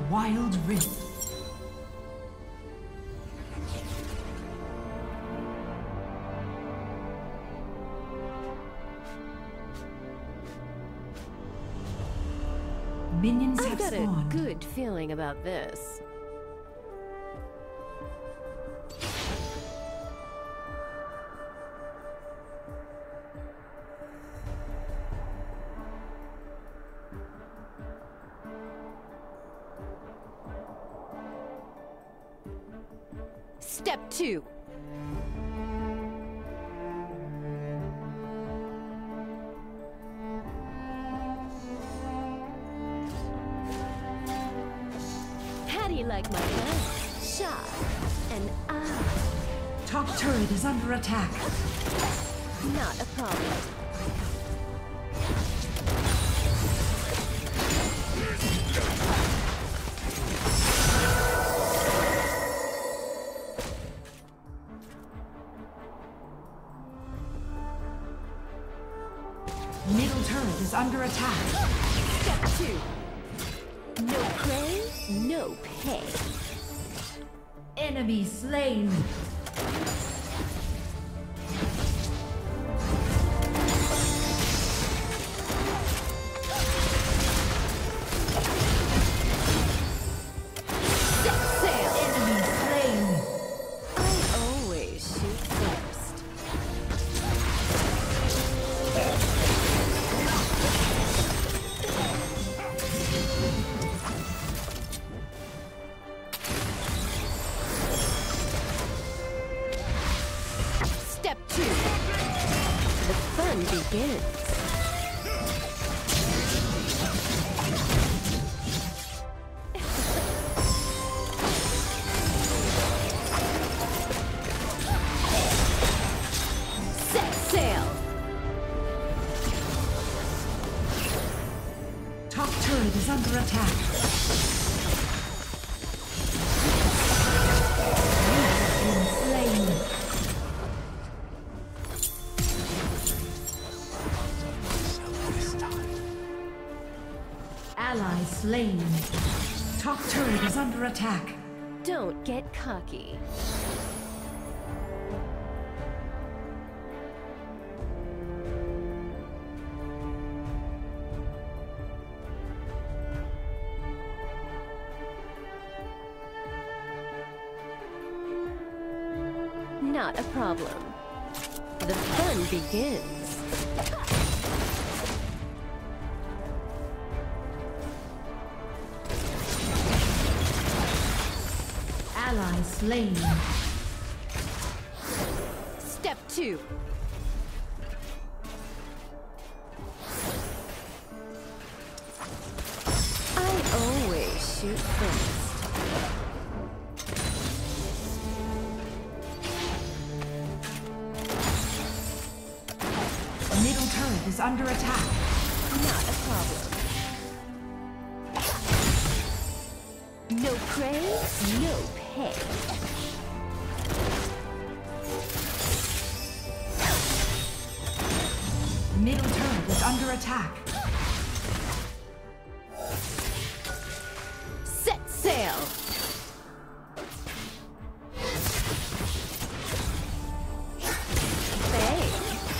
Wild Rift. Minions have I've got spawned. a good feeling about this. Step 2. How do you like my gun? Shot and Top turret is under attack. not a problem. Middle turret is under attack. Step 2. No prey, no pay. Enemy slain. Set sail. Enemy slain. I always shoot first. Step 2. The fun begins. Set sail. Top turret is under attack. You have been slain. Ally slain. Top turret is under attack. Don't get cocky. Not a problem. The fun begins. Ally slain. Step 2. I always shoot first. Middle turret is under attack. Not a problem. No prey, no pay. Middle turret is under attack. Set sail. Bang.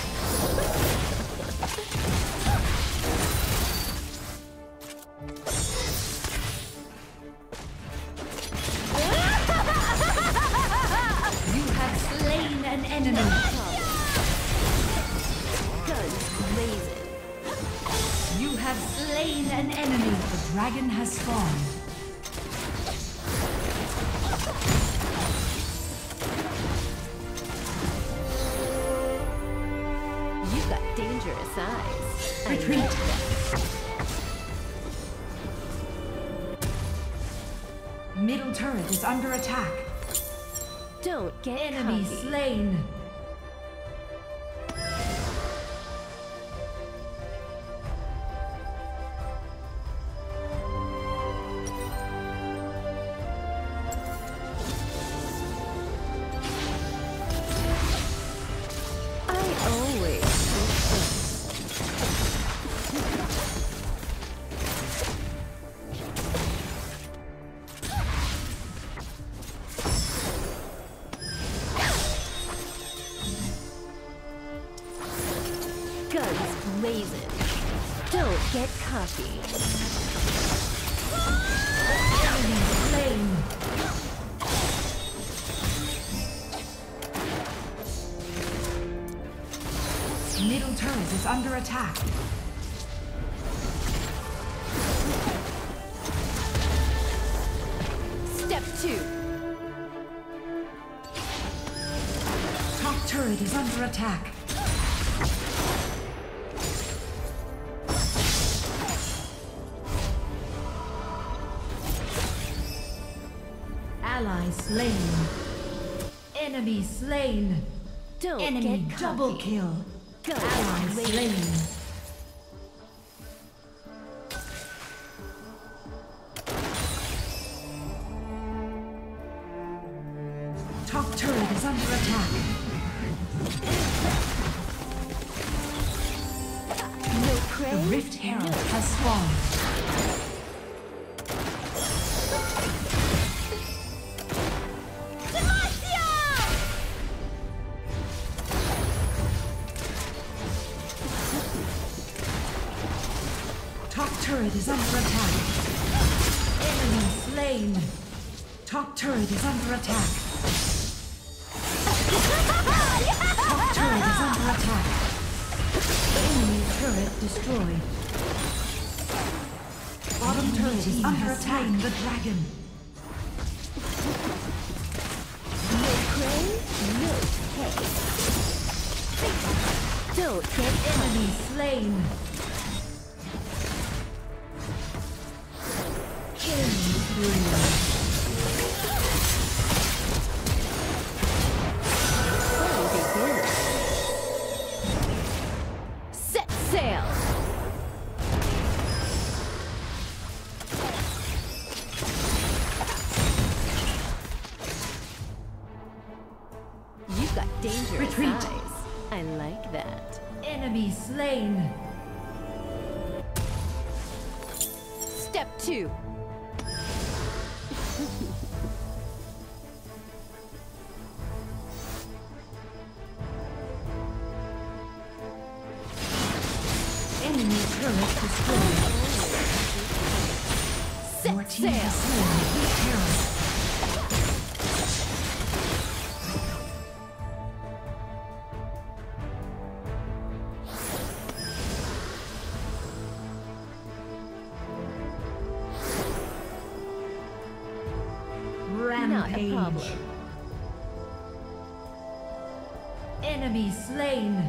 You have slain an enemy. Guns blazing. You have slain an enemy. The dragon has spawned. You've got dangerous eyes. I Retreat. like them. Middle turret is under attack. Don't get Enemy cocky. slain. I always shoot first. Guns blazing. Don't get cocky. Enemy slain. Middle turret is under attack. Step 2. Top turret is under attack. Ally slain. Enemy slain. Don't Enemy get double cocky. kill. Guns Ally blazing. slain. Top turret is under attack. No The prey. Rift Herald has spawned. Top turret is under attack. Enemy slain. Top turret is under attack. Top turret is under attack. Enemy turret destroyed. Bottom turret is under attack. The dragon. No prey, no pay. Don't get Enemy slain. Killing spree. fun begins. Set sail. You've got dangerous Retreat. eyes. I like that. Enemy slain. Step 2. Enemy turret destroyed. Your Set team has sail. slain the Rift Herald. Not a Rampage. problem. Enemy slain.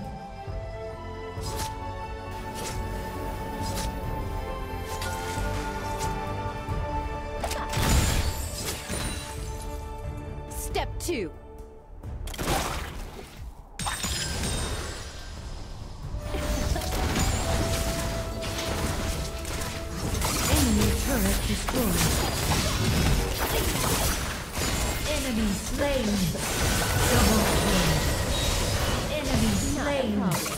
Step 2. Enemy turret destroyed. Enemy slain. Double kill. Enemy Not a slain. problem.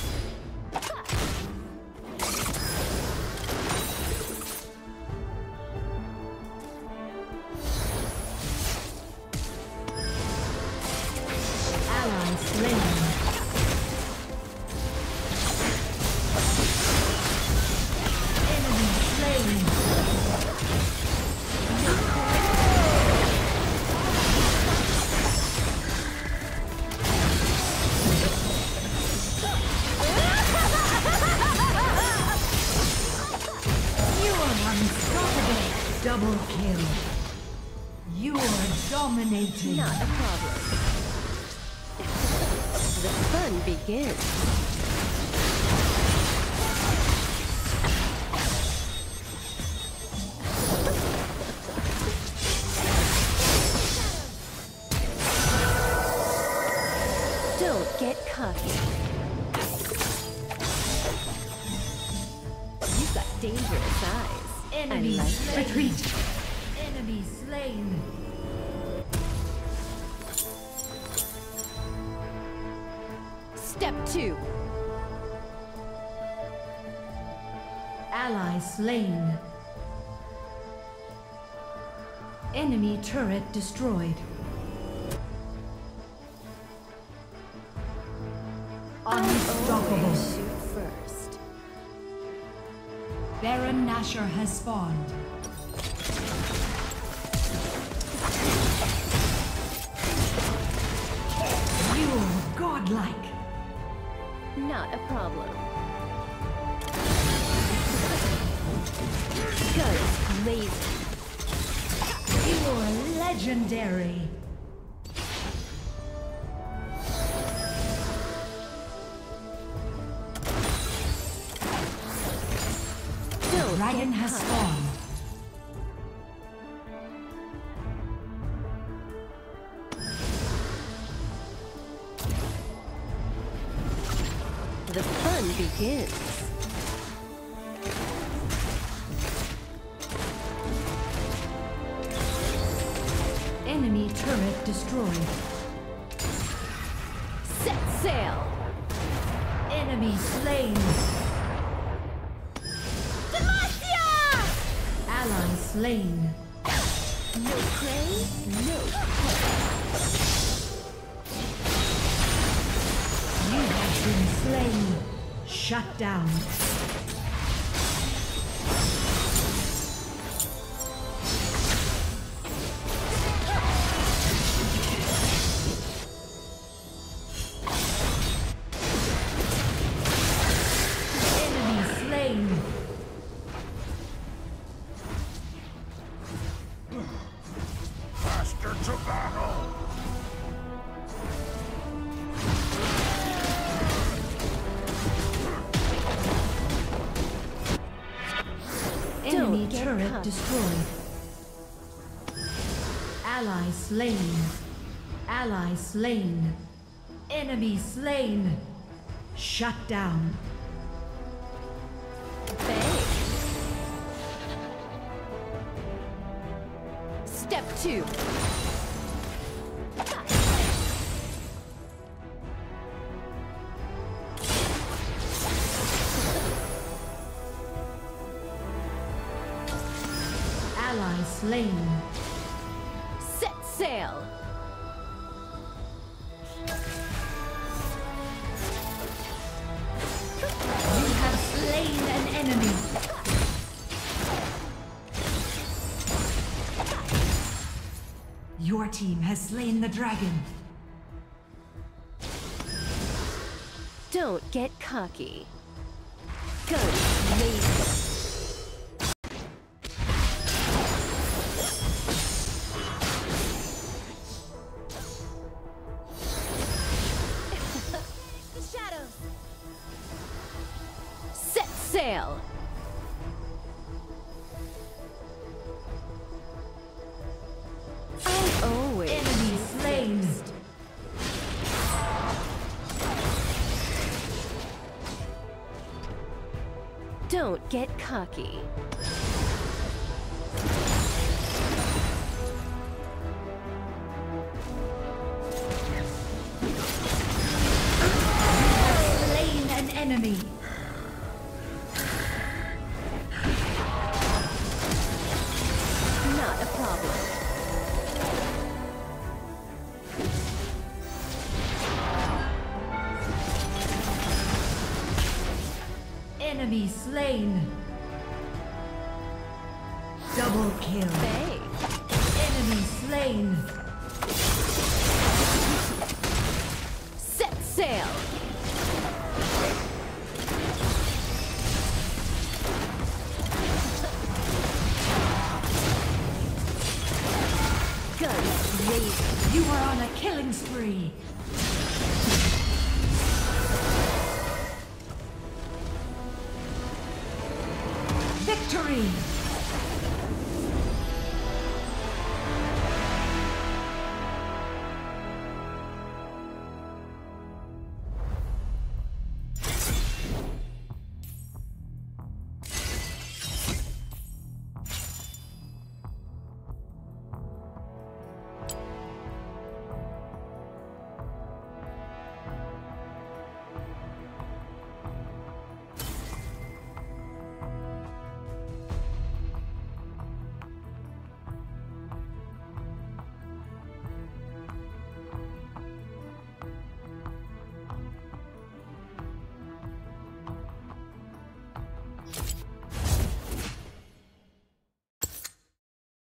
Ally slain. Enemy slain. You are unstoppable. Double kill. You are dominating. Not a problem. The fun begins. Don't get cocky. You've got dangerous eyes. Enemy I like that. retreat. Enemy slain. Step 2. Ally slain. Enemy turret destroyed. Unstoppable. Baron Nashor has spawned. You're godlike. Not a problem. Guns blazing. You're legendary. Dragon has spawned. The fun begins. Enemy turret destroyed. Set sail. Enemy slain. Ally slain. No prey, no prey. You have been slain. Shut down. Enemy turret destroyed. Ally slain. Ally slain. Enemy slain. Shut down. Bang. Step 2. Ally slain. Set sail. You have slain an enemy. Your team has slain the dragon. Don't get cocky. Guns blazing. Set sail! I always Enemy slain. Don't get cocky. Slain an enemy. Not a problem. Enemy slain. Double kill. Bang. Enemy slain. Set sail! Guns blazing. You are on a killing spree.